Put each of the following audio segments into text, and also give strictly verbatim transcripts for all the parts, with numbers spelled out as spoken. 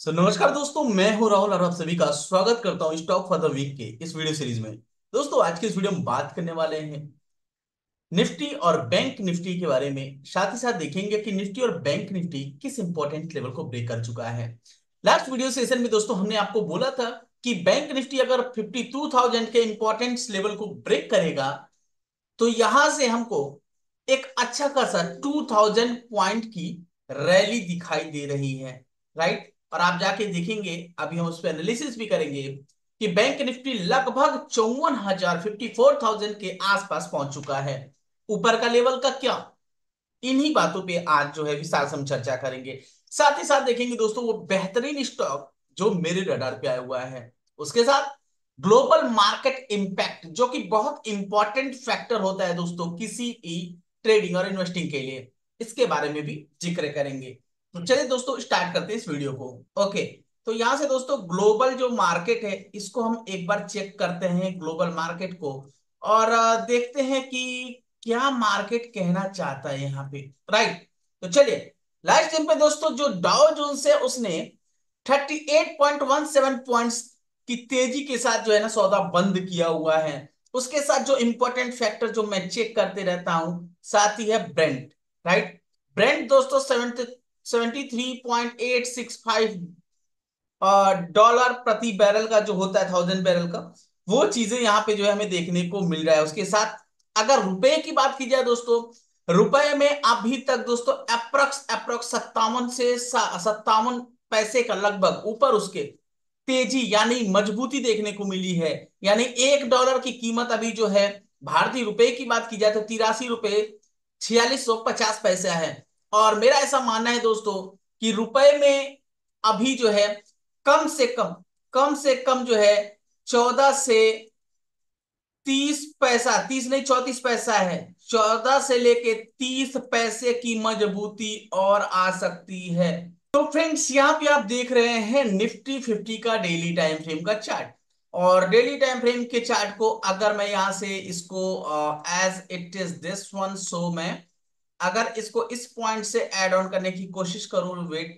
सो नमस्कार दोस्तों, मैं हूं राहुल और आप सभी का स्वागत करता हूं स्टॉक फॉर द वीक के इस वीडियो सीरीज में। दोस्तों, आज के इस वीडियो में बात करने वाले हैं निफ्टी और बैंक निफ्टी के बारे में। साथ ही साथ देखेंगे कि निफ्टी और बैंक निफ्टी किस इंपॉर्टेंट लेवल को ब्रेक कर चुका है। लास्ट वीडियो सेशन में दोस्तों हमने आपको बोला था कि बैंक निफ्टी अगर फिफ्टी टू थाउजेंड के इंपॉर्टेंट लेवल को ब्रेक करेगा तो यहां से हमको एक अच्छा खासा टू थाउजेंड पॉइंट की रैली दिखाई दे रही है। राइट, और आप जाके देखेंगे, अभी हम उस पर एनालिसिस भी करेंगे कि बैंक निफ्टी लगभग चौवन हजार फिफ्टी फोर थाउजेंड के आसपास पहुंच चुका है। ऊपर का लेवल का क्या, इन्हीं बातों पे आज जो है विस्तार से हम चर्चा करेंगे। साथ ही साथ देखेंगे दोस्तों वो बेहतरीन स्टॉक जो मेरे रडार पे आया हुआ है, उसके साथ ग्लोबल मार्केट इंपैक्ट जो कि बहुत इंपॉर्टेंट फैक्टर होता है दोस्तों किसी भी ट्रेडिंग और इन्वेस्टिंग के लिए, इसके बारे में भी जिक्र करेंगे। तो चलिए दोस्तों स्टार्ट करते हैं इस वीडियो को। ओके, तो यहां से दोस्तों ग्लोबल जो मार्केट है इसको हम एक बार चेक करते हैं, ग्लोबल मार्केट को, और अ, देखते हैं कि क्या मार्केट कहना चाहता है यहाँ पे। राइट, तो चलिए लास्ट टाइम पे दोस्तों जो डाउ जोन्स है उसने thirty eight point one seven points की तेजी के साथ जो है ना सौदा बंद किया हुआ है। उसके साथ जो इंपॉर्टेंट फैक्टर जो मैं चेक करते रहता हूं, साथ ही है ब्रेंट। राइट, ब्रेंट दोस्तों seventy seventy three point eight six five dollar प्रति बैरल का जो होता है, थाउजेंड बैरल का, वो चीजें यहाँ पे जो है हमें देखने को मिल रहा है। उसके साथ अगर रुपए की बात की जाए दोस्तों, रुपए में अभी तक दोस्तों अप्रोक्स अप्रोक्स सत्तावन से सत्तावन पैसे का लगभग ऊपर उसके तेजी यानी मजबूती देखने को मिली है। यानी एक डॉलर की कीमत अभी जो है भारतीय रुपए की बात की जाए तो तिरासी रुपए छियालीस सौ पचास पैसा है। और मेरा ऐसा मानना है दोस्तों कि रुपए में अभी जो है कम से कम कम से कम जो है चौदह से तीस पैसा, तीस नहीं चौतीस पैसा है, चौदह से लेके तीस पैसे की मजबूती और आ सकती है। तो फ्रेंड्स यहाँ पे आप देख रहे हैं निफ्टी फिफ्टी का डेली टाइम फ्रेम का चार्ट। और डेली टाइम फ्रेम के चार्ट को अगर मैं यहां से इसको as it is this one, so मैं अगर इसको इस पॉइंट से ऐड ऑन करने की कोशिश करूं, वेट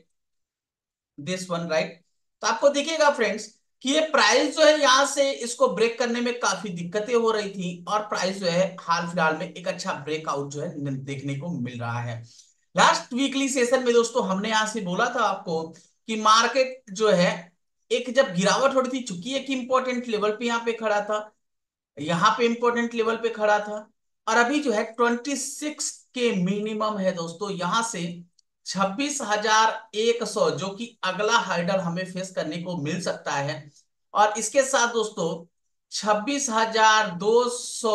दिस वन, राइट, तो आपको दिखेगा फ्रेंड्स कि ये प्राइस जो है यहां से इसको ब्रेक करने में काफी दिक्कतें हो रही थी, और प्राइस जो है हाल फिलहाल में एक अच्छा ब्रेकआउट जो है देखने को मिल रहा है। लास्ट वीकली सेशन में दोस्तों हमने यहां से बोला था आपको कि मार्केट जो है एक जब गिरावट हो रही थी, चूंकि एक इंपॉर्टेंट लेवल पे यहाँ पे खड़ा था, यहाँ पे इंपॉर्टेंट लेवल पे खड़ा था, और अभी जो है ट्वेंटी सिक्स के मिनिमम है दोस्तों, यहां से छब्बीस हजार एक सौ जो कि अगला हाइडल हमें फेस करने को मिल सकता है। और इसके साथ दोस्तों छब्बीस हजार दो सौ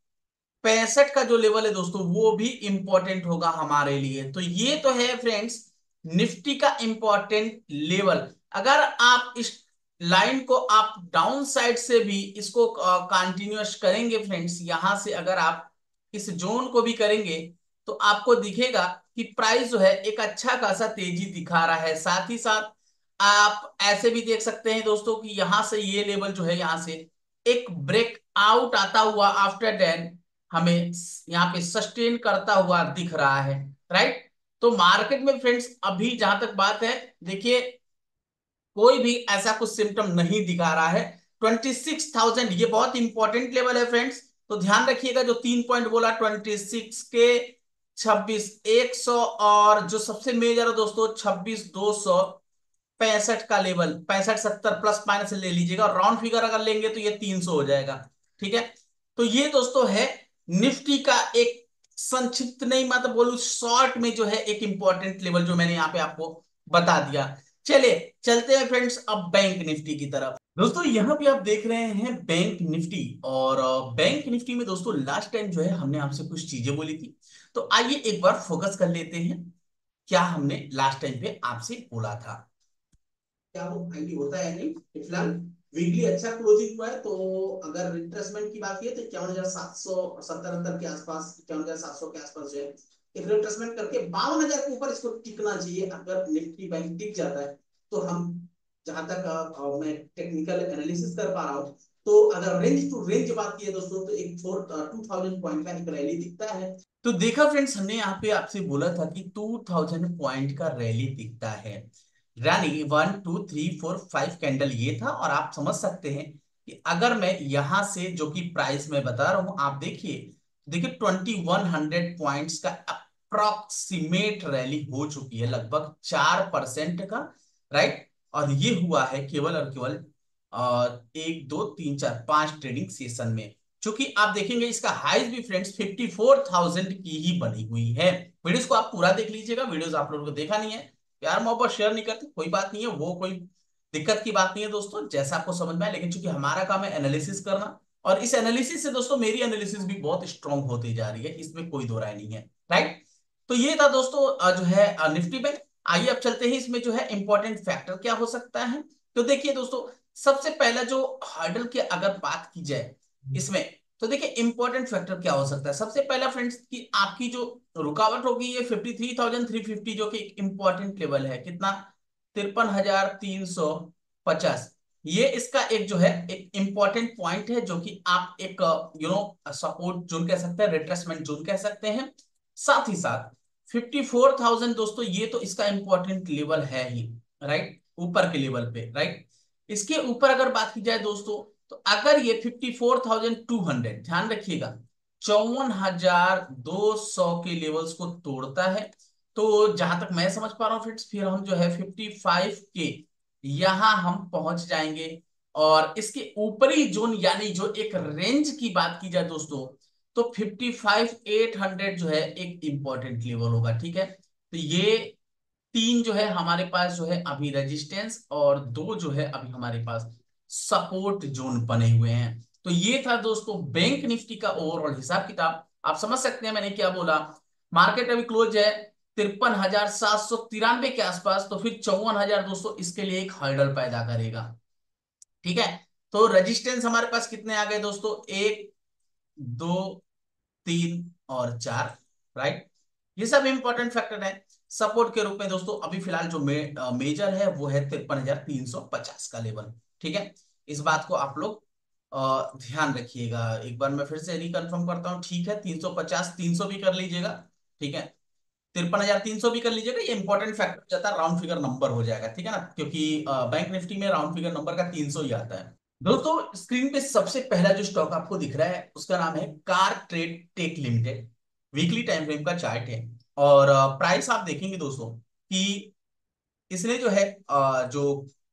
पैंसठ का जो लेवल है दोस्तों वो भी इंपॉर्टेंट होगा हमारे लिए। तो ये तो है फ्रेंड्स निफ्टी का इंपॉर्टेंट लेवल। अगर आप इस लाइन को आप डाउन साइड से भी इसको कंटिन्यूअस करेंगे फ्रेंड्स, यहां से अगर आप इस जोन को भी करेंगे तो आपको दिखेगा कि प्राइस जो है एक अच्छा खासा तेजी दिखा रहा है। साथ ही साथ आप ऐसे भी देख सकते हैं दोस्तों कि यहां से ये लेवल जो है यहां से एक ब्रेक आउट आता हुआ आफ्टर दैट हमें यहाँ पे सस्टेन करता हुआ दिख रहा है। राइट, तो मार्केट में फ्रेंड्स अभी जहां तक बात है, देखिए कोई भी ऐसा कुछ सिम्टम नहीं दिखा रहा है। ट्वेंटी सिक्स थाउजेंड ये बहुत इंपॉर्टेंट लेवल है फ्रेंड्स, तो ध्यान रखिएगा। जो तीन पॉइंट बोला ट्वेंटी सिक्स के छब्बीस एक सौ, और जो सबसे मेजर है दोस्तों छब्बीस दो सौ पैंसठ का लेवल, पैंसठ सत्तर प्लस माइनस ले लीजिएगा, राउंड फिगर अगर लेंगे तो ये तीन सौ हो जाएगा। ठीक है, तो ये दोस्तों है निफ्टी का एक संक्षिप्त नहीं मतलब बोलूं शॉर्ट में जो है एक इंपॉर्टेंट लेवल जो मैंने यहाँ पे आपको बता दिया। चलिए चलते हैं फ्रेंड्स अब बैंक निफ्टी की तरफ। दोस्तों यहाँ पे आप देख रहे हैं बैंक निफ्टी, और अ, बैंक निफ्टी में दोस्तों लास्ट टाइम जो है हमने आपसे कुछ चीजें बोली थी, तो आइए एक बार फोकस कर लेते हैं क्या हमने लास्ट टाइम पे आपसे बोला था। क्या वो फाइनली होता है नहीं, फिलहाल वीकली अच्छा क्लोजिंग हुआ है। तो अगर रिट्रेसमेंट की बात की तो इक्यावन हजार सात सौ सत्तर अंतर के आसपास, इक्यावन हजार सात सौ के आसपास जो है एक रिट्रेसमेंट करके बावन हजार के ऊपर इसको टिकना चाहिए। अगर निफ्टी बैंक टिक जाता है तो हम जहां तक अ, अ, मैं टेक्निकल एनालिसिस कर पा रहा हूँ, तो अगर रेंज टू रेंज बात की है दोस्तों तो एक फोर टू थाउजेंड पॉइंट का एक रैली दिखता है। तो देखा फ्रेंड्स, हमने यहाँ पे आपसे बोला था कि टू थाउजेंड पॉइंट का रैली दिखता है। यानी one two three four five candle ये था, और आप समझ सकते हैं कि अगर मैं यहां से जो कि प्राइस में बता रहा हूं, आप देखिए देखिए ट्वेंटी वन हंड्रेड पॉइंट्स का अप्रॉक्सीमेट रैली हो चुकी है, लगभग चार परसेंट का, राइट। और ये हुआ है केवल और केवल अ, एक दो तीन चार पांच ट्रेडिंग सेशन में। क्योंकि आप देखेंगे इसका हाइज भी फ्रेंड्स फिफ्टी फोर थाउजेंड की ही बनी हुई है। वीडियोस को आप पूरा देख लीजिएगा, वीडियोस आप लोगों को देखा नहीं है, प्यार मोहब्बत शेयर नहीं करते, कोई बात नहीं है, वो कोई दिक्कत की बात नहीं है दोस्तों, जैसा आपको समझ में आए। लेकिन चूंकि हमारा काम है एनालिसिस करना, और इस एनालिसिस से दोस्तों मेरी एनालिसिस भी बहुत स्ट्रांग होती जा रही है, इसमें कोई दो राय नहीं है, राइट। तो ये था दोस्तों अ, जो है अ, निफ्टी बैंक। आइए अब चलते हैं इसमें जो है इंपॉर्टेंट फैक्टर क्या हो सकता है। तो देखिए दोस्तों, सबसे पहला जो हर्डल की अगर बात की जाए इसमें, तो देखिए इंपॉर्टेंट फैक्टर क्या हो सकता है। सबसे पहला फ्रेंड्स कि आपकी जो रुकावट होगी ये fifty three thousand three fifty, जो कि एक इंपॉर्टेंट लेवल है, कितना, तिरपन हजार तीन सौ पचास। ये इसका एक जो है एक इंपॉर्टेंट पॉइंट है, जो कि आप एक यू नो सपोर्ट जोन कह सकते हैं, रिट्रेसमेंट जोन कह सकते हैं। साथ ही साथ फिफ्टी फोर थाउजेंड दोस्तों, ये तो इसका इंपॉर्टेंट लेवल है ही, राइट, ऊपर के लेवल पे, राइट। इसके ऊपर अगर बात की जाए दोस्तों, तो अगर ये fifty four thousand two hundred, ध्यान रखिएगा, चौवन हजार दो सौ के लेवल्स को तोड़ता है, तो जहां तक मैं समझ पा रहा हूँ फ्रेंड्स, फिर हम जो है फिफ्टी फाइव के यहां हम पहुंच जाएंगे। और इसके ऊपरी जोन यानी जो एक रेंज की बात की जाए दोस्तों, तो फिफ्टी फाइव एट हंड्रेड जो है एक इंपॉर्टेंट लेवल होगा, ठीक है। तो ये तीन जो है हमारे पास जो है अभी रेजिस्टेंस, और दो जो है अभी हमारे पास सपोर्ट जोन बने हुए हैं। तो ये था दोस्तों बैंक निफ्टी का ओवरऑल हिसाब किताब। आप समझ सकते हैं मैंने क्या बोला। मार्केट अभी क्लोज है तिरपन हजार सात सौ तिरानवे के आसपास, तो फिर चौवन हजार दोस्तों इसके लिए एक हर्डल पैदा करेगा, ठीक है। तो रेजिस्टेंस हमारे पास कितने आ गए दोस्तों, एक, दो, तीन और चार, राइट। ये सब इंपॉर्टेंट फैक्टर है। सपोर्ट के रूप में दोस्तों अभी फिलहाल जो मे, मेजर है वो है तिरपन हजार तीन सौ पचास का लेवल, ठीक है। इस बात को आप लोग अ, ध्यान रखिएगा। एक बार मैं फिर से रिकन्फर्म करता हूँ, ठीक है, तीन सौ पचास तीन सौ भी कर लीजिएगा, ठीक है, तिरपन हजार तीन सौ भी कर लीजिएगा। ये इंपॉर्टेंट फैक्टर जाता है, राउंड फिगर नंबर हो जाएगा, ठीक है ना, क्योंकि बैंक निफ्टी में राउंड फिगर नंबर का तीन सौ ही आता है। दोस्तों स्क्रीन पे सबसे पहला जो स्टॉक आपको दिख रहा है उसका नाम है Car Trade Tech Limited. Weekly time frame का चार्ट है, और प्राइस आप देखेंगे दोस्तों कि इसने जो है अ, जो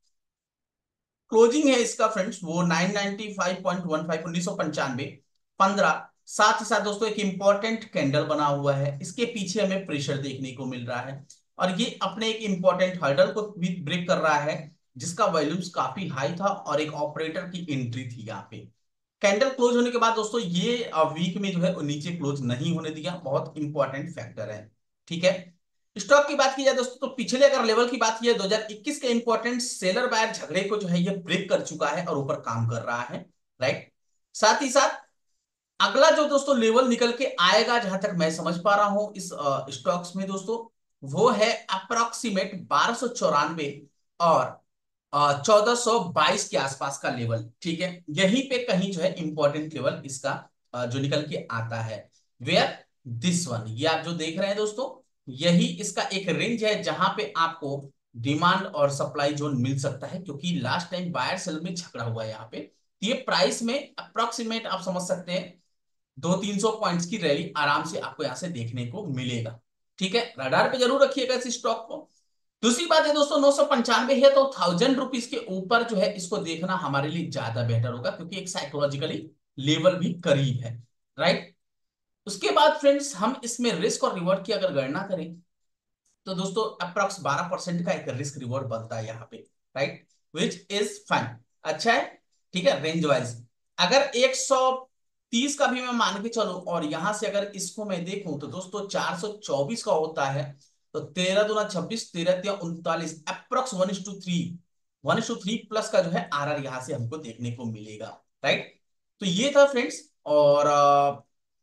क्लोजिंग है इसका फ्रेंड्स वो nine ninety five point one five, उन्नीस सौ पंचानवे, पंद्रह। साथ ही साथ दोस्तों एक इंपॉर्टेंट कैंडल बना हुआ है, इसके पीछे हमें प्रेशर देखने को मिल रहा है, और ये अपने एक इंपॉर्टेंट हर्डल को भी ब्रेक कर रहा है, जिसका वॉल्यूम्स काफी हाई था, और एक ऑपरेटर की एंट्री थी यहाँ पे। कैंडल क्लोज होने के बाद दोस्तों ये वीक में जो है वो नीचे क्लोज नहीं होने दिया, बहुत इंपॉर्टेंट फैक्टर है, ठीक है। स्टॉक की बात की जाए दोस्तों, तो पिछले अगर लेवल की बात की जाए दो हजार इक्कीस के इंपॉर्टेंट सेलर बायर झगड़े को जो है ये ब्रेक कर चुका है और ऊपर काम कर रहा है, राइट। साथ ही साथ अगला जो दोस्तों लेवल निकल के आएगा, जहां तक मैं समझ पा रहा हूं इस स्टॉक्स में दोस्तों, वो है अप्रोक्सीमेट बारह सौ चौरानवे और चौदह सौ बाईस के आसपास का लेवल, ठीक है। यहीं पे कहीं जो है इंपॉर्टेंट लेवल इसका अ, जो निकल के आता है, वेयर दिस वन, ये आप जो देख रहे हैं दोस्तों, यही इसका एक रेंज है जहां पे आपको डिमांड और सप्लाई जोन मिल सकता है, क्योंकि लास्ट टाइम बायर सेल में झगड़ा हुआ है यहाँ पे। तो ये प्राइस में अप्रोक्सीमेट आप समझ सकते हैं दो तीन सौ पॉइंट्स की रैली आराम से आपको यहां से देखने को मिलेगा, ठीक है। रडार पे जरूर रखिएगा इस स्टॉक को। दूसरी बात है दोस्तों, नौ सौ पंचानवे है तो थाउजेंड रुपीज के ऊपर जो है इसको देखना हमारे लिए ज्यादा बेटर होगा, क्योंकि एक साइकोलॉजिकली लेवल भी करीब है, राइट। उसके बाद फ्रेंड्स हम इसमें रिस्क और रिवॉर्ड की अगर गणना करें, तो दोस्तों अप्रॉक्स बारह परसेंट का एक रिस्क रिवॉर्ड बनता है यहाँ पे, राइट, विच इज फाइन, अच्छा है, ठीक है, रेंज वाइज। अगर एक सौ तीस का भी मैं मान के चलूं, और यहां से अगर इसको मैं देखूं, तो दोस्तों चार सौ चौबीस का होता है, तो तेरह दूना छब्बीस, तेरह तिया उनतालीस, approx one is to three, one is to three plus का जो है आर आर यहां से हमको देखने को मिलेगा, राइट। तो ये था फ्रेंड्स, और अ,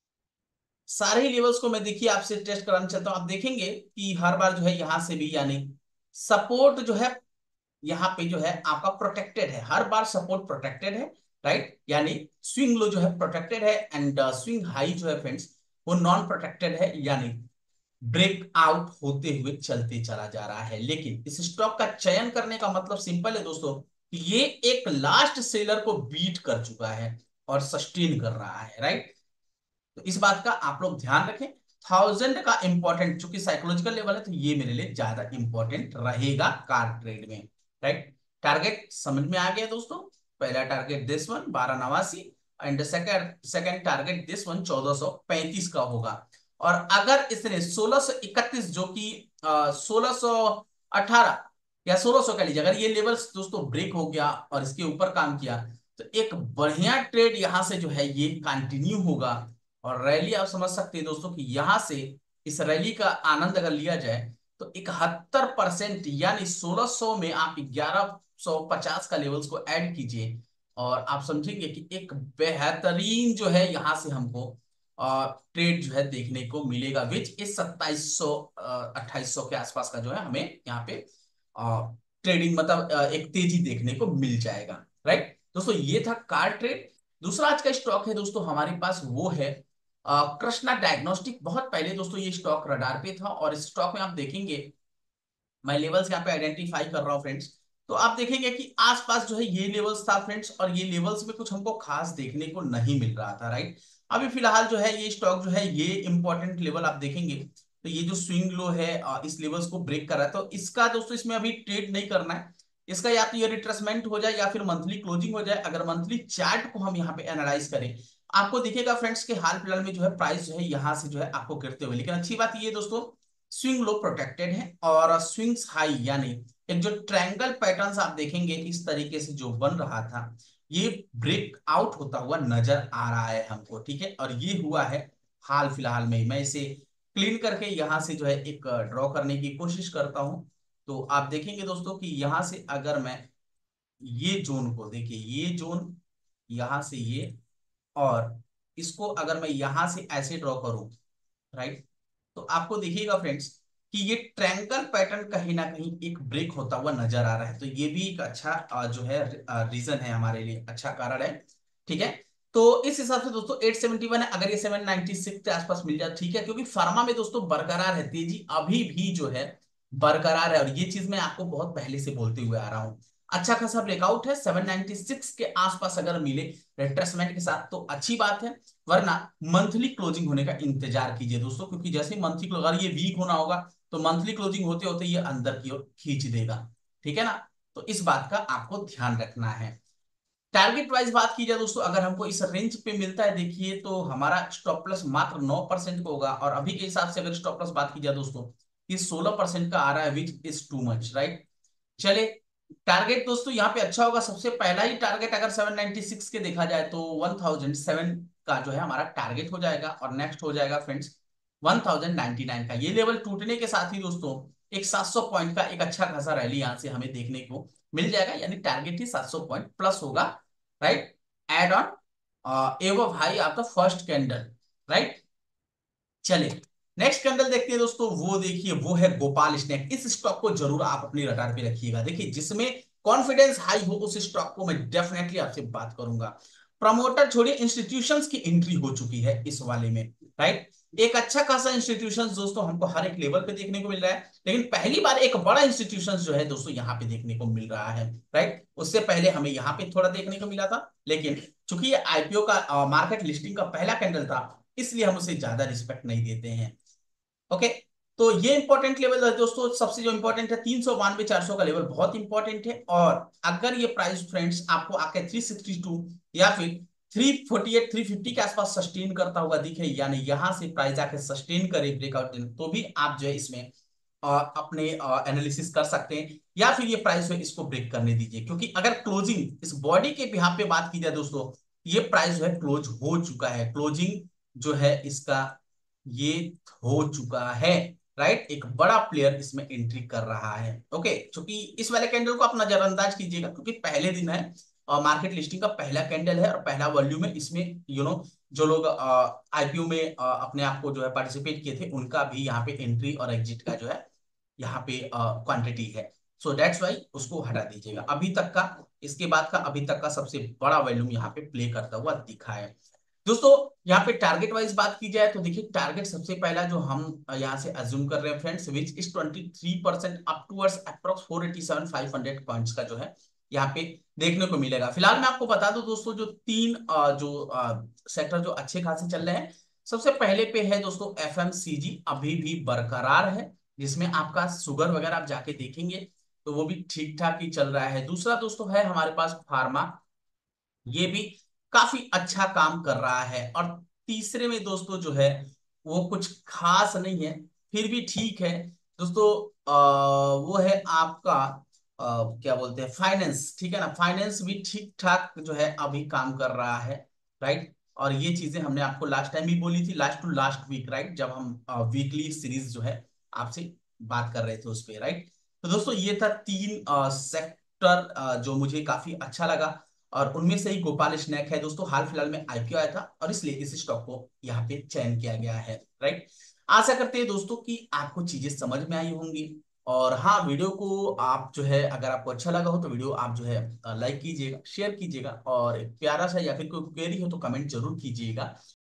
सारे ही लेवल्स को मैं देखिए आपसे टेस्ट कराना चाहता हूं। आप देखेंगे कि हर बार जो है यहां से भी यानी सपोर्ट जो है यहाँ पे जो है आपका प्रोटेक्टेड है, हर बार सपोर्ट प्रोटेक्टेड है, राइट। यानी स्विंग लो जो है प्रोटेक्टेड है, एंड स्विंग हाई जो है फ्रेंड्स वो नॉन प्रोटेक्टेड है, यानी ब्रेक आउट होते हुए चलते चला जा रहा है। लेकिन इस स्टॉक का चयन करने का मतलब सिंपल है दोस्तों, कि ये एक लास्ट सेलर को बीट कर चुका है और सस्टेन कर रहा है, राइट। तो इस बात का आप लोग ध्यान रखें। थाउजेंड का इंपॉर्टेंट, चूंकि साइकोलॉजिकल लेवल है तो ये मेरे लिए ज्यादा इंपॉर्टेंट रहेगा कार ट्रेड में, राइट। टारगेट समझ में आ गया दोस्तों। पहला टारगेट दिस वन बारह नवासी, and second second target this one चौदह सौ पैंतीस का होगा। और अगर इसने सोलह सौ इकतीस जो कि सोलह सौ अठारह या सोलह सौ कह लीजिए, अगर ये लेवल्स दोस्तों ब्रेक हो गया और इसके ऊपर काम किया, तो एक बढ़िया ट्रेड यहां से जो है ये कंटिन्यू होगा। और रैली आप समझ सकते हैं दोस्तों कि यहां से इस रैली का आनंद अगर लिया जाए तो इकहत्तर परसेंट, यानी सोलह सौ में आप ग्यारह सौ पचास का लेवल्स को ऐड कीजिए और आप समझेंगे कि एक बेहतरीन जो है यहां से हमको ट्रेड जो है देखने को मिलेगा, विच इस सत्ताईस सौ अट्ठाईस सौ के आसपास का जो है हमें यहाँ पे ट्रेडिंग मतलब अ, एक तेजी देखने को मिल जाएगा, राइट दोस्तों। ये था कार ट्रेड। दूसरा आज का स्टॉक है दोस्तों हमारे पास, वो है अ, कृष्णा डायग्नोस्टिक। बहुत पहले दोस्तों ये स्टॉक रडार पे था और इस स्टॉक में आप देखेंगे, मैं लेवल्स यहाँ पे आइडेंटिफाई कर रहा हूँ फ्रेंड्स, तो आप देखेंगे कि आसपास जो है ये लेवल्स था फ्रेंड्स, और ये लेवल्स में कुछ हमको खास देखने को नहीं मिल रहा था, राइट। अभी फिलहाल जो है ये स्टॉक जो है ये इंपॉर्टेंट लेवल आप देखेंगे, तो ये जो स्विंग लो है अ, इस लेवल्स को ब्रेक कर रहा है, तो इसका दोस्तों इसमें अभी ट्रेड नहीं करना है। इसका या तो ये रिट्रेसमेंट हो जाए या फिर मंथली क्लोजिंग हो जाए। अगर मंथली चार्ट को हम यहाँ पे एनालाइज करें, आपको दिखेगा फ्रेंड्स के हाल फिलहाल में जो है प्राइस जो है यहाँ से जो है आपको गिरते हुए, लेकिन अच्छी बात ये दोस्तों, स्विंग लो प्रोटेक्टेड है और स्विंग्स हाई, यानी एक जो ट्रायंगल पैटर्न्स आप देखेंगे इस तरीके से जो बन रहा था, ये ब्रेक आउट होता हुआ नजर आ रहा है हमको, ठीक है। और ये हुआ है हाल फिलहाल में। मैं इसे क्लीन करके यहां से जो है एक ड्रॉ करने की कोशिश करता हूं, तो आप देखेंगे दोस्तों कि यहां से अगर मैं ये जोन को देखिए, ये जोन यहां से ये, और इसको अगर मैं यहां से ऐसे ड्रॉ करूं, राइट, तो आपको देखिएगा फ्रेंड्स कि ये ट्रैंगल पैटर्न कहीं ना कहीं एक ब्रेक होता हुआ नजर आ रहा है। तो ये भी एक अच्छा अ, जो है रीजन है हमारे लिए, अच्छा कारण है, ठीक है। तो इस हिसाब से दोस्तों आठ सौ इकहत्तर है, अगर ये सात सौ छियानवे के आसपास मिल जाए ठीक है, क्योंकि फार्मा में दोस्तों बरकरार है तेजी, अभी भी जो है बरकरार है, और ये चीज मैं आपको बहुत पहले से बोलते हुए आ रहा हूं। अच्छा खासा ब्रेकआउट है, सात सौ छियानवे के आसपास अगर मिले रिट्रेसमेंट के साथ तो अच्छी बात है, वरना मंथली क्लोजिंग होने का इंतजार कीजिए दोस्तों, क्योंकि जैसे ही मंथली अगर ये वीक होना होगा तो मंथली क्लोजिंग होते होते ये अंदर की ओर खींच देगा, ठीक है ना। तो इस बात का आपको ध्यान रखना है। टारगेट वाइज बात की जाए दोस्तों, अगर हमको इस रेंज पे मिलता है देखिए, तो हमारा स्टॉप प्लस मात्र नौ परसेंट को होगा, और अभी के हिसाब से अगर स्टॉप प्लस बात की जाए दोस्तों, ये सोलह परसेंट का आ रहा है, which is too much, right. चले, टारगेट दोस्तों यहाँ पे अच्छा होगा। सबसे पहला ही टारगेट अगर सात सौ छियानवे के देखा जाए तो एक हज़ार सात का जो है हमारा टारगेट हो जाएगा, और नेक्स्ट हो जाएगा फ्रेंड्स एक हज़ार निन्यानवे का। ये लेवल टूटने के साथ ही दोस्तों एक सात सौ पॉइंट का एक अच्छा खासा रैली यहां से हमें देखने को मिल जाएगा, यानी टारगेट ही सात सौ पॉइंट प्लस होगा, right. Add on above high आपका फर्स्ट कैंडल, राइट। चले, नेक्स्ट कैंडल देखते हैं दोस्तों, वो देखिए वो है गोपाल स्नैक। इस स्टॉक को जरूर आप अपनी रडार पे रखिएगा। देखिए जिसमें कॉन्फिडेंस हाई हो उस स्टॉक को मैं डेफिनेटली आपसे बात करूंगा। प्रमोटर छोड़िए, इंस्टीट्यूशंस की एंट्री हो चुकी है इस वाले में, राइट। एक अच्छा खासा इंस्टीट्यूशंस दोस्तों हमको हर एक लेवल पे देखने को मिल रहा है, लेकिन पहली बार एक बड़ा इंस्टीट्यूशंस जो है दोस्तों यहाँ पे देखने को मिल रहा है, राइट। उससे पहले हमें यहाँ पे थोड़ा देखने को मिला था, लेकिन चूंकि ये आईपीओ का मार्केट लिस्टिंग का पहला कैंडल था, इसलिए हम उसे ज्यादा रिस्पेक्ट नहीं देते हैं, ओके। तो ये इंपॉर्टेंट लेवल है दोस्तों, सबसे जो इंपॉर्टेंट है तीन सौ बानवे चार सौ का लेवल बहुत इंपॉर्टेंट है। और अगर ये प्राइस फ्रेंड्स आपको आके तीन सौ बासठ या फिर तीन सौ अड़तालीस तीन सौ पचास के आसपास सस्टेन करता हुआ दिखे, यानी यहां से प्राइस आके सस्टेन करे ब्रेकआउट, तो भी आप जो है इसमें अ, अपने एनालिसिस कर सकते हैं, या फिर ये प्राइस है इसको ब्रेक करने दीजिए, क्योंकि अगर क्लोजिंग इस बॉडी के बिहाफ पे बात की जाए दोस्तों, ये प्राइस जो है क्लोज हो चुका है, क्लोजिंग जो है इसका ये हो चुका है, राइट। एक बड़ा प्लेयर इसमें एंट्री कर रहा है, ओके। क्योंकि इस वाले कैंडल को आप नजरअंदाज कीजिएगा, क्योंकि पहले दिन है और मार्केट लिस्टिंग का पहला कैंडल है और पहला वॉल्यूम है, इसमें यू नो जो लोग आईपीओ में अ, अपने आप को जो है पार्टिसिपेट किए थे उनका भी यहाँ पे एंट्री और एग्जिट का जो है यहाँ पे क्वांटिटी है। सो दैट्स वाई उसको हटा दीजिएगा। अभी तक का, इसके बाद का अभी तक का सबसे बड़ा वॉल्यूम यहाँ पे प्ले करता हुआ दिखा है। दोस्तों यहाँ पे टारगेट वाइज बात की जाए तो देखिए, टारगेट सबसे पहला जो हम यहाँ से अज्यूम कर रहे हैं friends, which is twenty three percent up towards approx four eighty seven five hundred points का जो है यहाँ पे देखने को मिलेगा। फिलहाल मैं आपको बता दूं दोस्तों, जो तीन अ, जो सेक्टर जो अच्छे खासे चल रहे हैं, सबसे पहले पे है दोस्तों एफएमसीजी, अभी भी बरकरार है, जिसमें आपका शुगर वगैरह आप जाके देखेंगे तो वो भी ठीक ठाक ही चल रहा है। दूसरा दोस्तों है हमारे पास फार्मा, ये भी काफी अच्छा काम कर रहा है। और तीसरे में दोस्तों जो है वो कुछ खास नहीं है, फिर भी ठीक है दोस्तों। आ, वो है आपका आ, क्या बोलते हैं, फाइनेंस, ठीक है ना, फाइनेंस भी ठीक ठाक जो है अभी काम कर रहा है, राइट। और ये चीजें हमने आपको लास्ट टाइम भी बोली थी, last to last week, right, जब हम वीकली सीरीज जो है आपसे बात कर रहे थे उस पे, राइट। तो दोस्तों ये था तीन सेक्टर जो मुझे काफी अच्छा लगा, और उनमें से ही गोपाल स्नैक है दोस्तों। हाल फिलहाल में आईपीओ आया था और इसलिए इस स्टॉक को यहाँ पे चयन किया गया है, राइट। आशा करते हैं दोस्तों कि आपको चीजें समझ में आई होंगी। और हाँ, वीडियो को आप जो है, अगर आपको अच्छा लगा हो तो वीडियो आप जो है लाइक कीजिएगा, शेयर कीजिएगा, और एक प्यारा सा या फिर कोई क्वेरी हो तो कमेंट जरूर कीजिएगा।